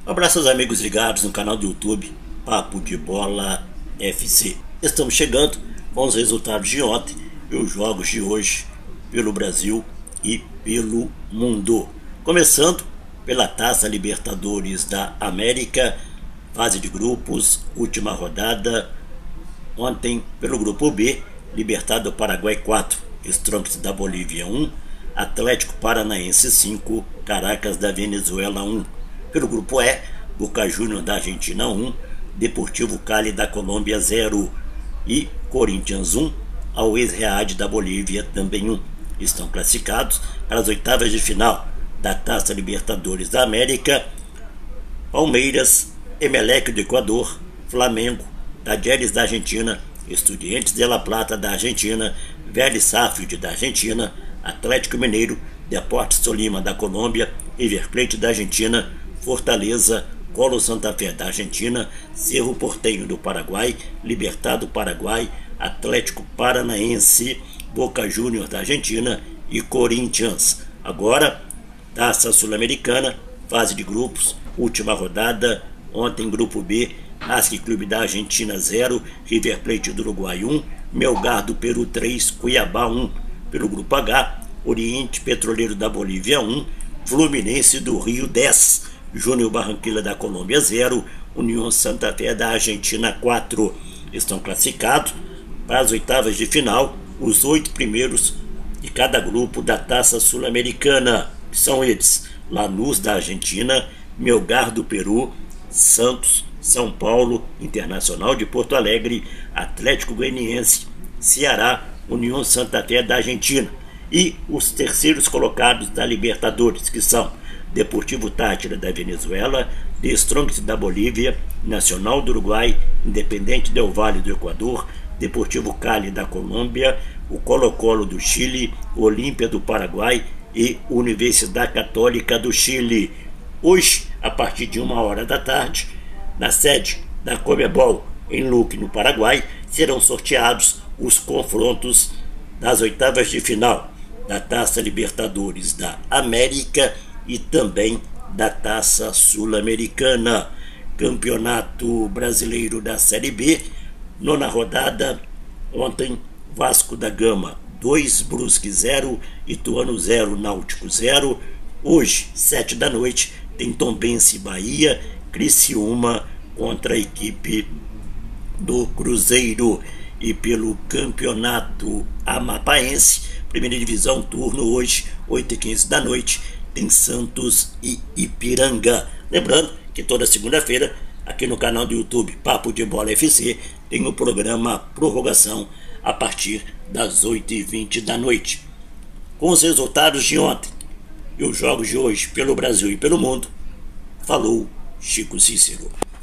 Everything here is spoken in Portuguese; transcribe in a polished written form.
Um abraço aos amigos ligados no canal do YouTube Papo de Bola FC. Estamos chegando com os resultados de ontem e os jogos de hoje pelo Brasil e pelo mundo. Começando pela Taça Libertadores da América, fase de grupos, última rodada. Ontem, pelo grupo B, Libertad do Paraguai 4, Strongest da Bolívia 1, Atlético Paranaense 5, Caracas da Venezuela 1. Pelo grupo E, Boca Juniors da Argentina 1, Deportivo Cali da Colômbia 0 e Corinthians 1, Always Real da Bolívia também 1. Estão classificados para as oitavas de final da Taça Libertadores da América: Palmeiras, Emelec do Equador, Flamengo, Talleres da Argentina, Estudiantes de La Plata da Argentina, Vélez Sarsfield da Argentina, Atlético Mineiro, Deportes Tolima da Colômbia, River Plate da Argentina, Fortaleza, Colo Santa Fé da Argentina, Cerro Porteño do Paraguai, Libertad do Paraguai, Atlético Paranaense, Boca Juniors da Argentina e Corinthians. Agora, Taça Sul-Americana, fase de grupos, última rodada. Ontem, grupo B, Racing Clube da Argentina 0, River Plate do Uruguai 1, Melgar do Peru 3, Cuiabá 1. Pelo grupo H, Oriente Petroleiro da Bolívia 1, Fluminense do Rio 10, Júnior Barranquilla da Colômbia 0, União Santa Fé da Argentina 4. Estão classificados para as oitavas de final os 8 primeiros de cada grupo da Taça Sul-Americana, que são eles: Lanús da Argentina, Melgar do Peru, Santos, São Paulo, Internacional de Porto Alegre, Atlético Goianiense, Ceará, União Santa Fé da Argentina. E os terceiros colocados da Libertadores, que são Deportivo Táchira da Venezuela, The Strongest da Bolívia, Nacional do Uruguai, Independente del Valle do Equador, Deportivo Cali da Colômbia, o Colo-Colo do Chile, Olímpia do Paraguai e Universidade Católica do Chile. Hoje, a partir de 1h da tarde, na sede da Conmebol em Luque, no Paraguai, serão sorteados os confrontos das oitavas de final da Taça Libertadores da América e também da Taça Sul-Americana. Campeonato Brasileiro da Série B, nona rodada. Ontem, Vasco da Gama 2, Brusque 0, Ituano 0, Náutico 0. Hoje, 7 da noite, tem Tombense Bahia, Criciúma contra a equipe do Cruzeiro. E pelo Campeonato Amapaense, primeira divisão, turno hoje, 8h15 da noite, tem Santos e Ipiranga. Lembrando que toda segunda-feira, aqui no canal do YouTube Papo de Bola FC, tem o programa Prorrogação a partir das 8h20 da noite. Com os resultados de ontem e os jogos de hoje pelo Brasil e pelo mundo, falou Chico Cícero.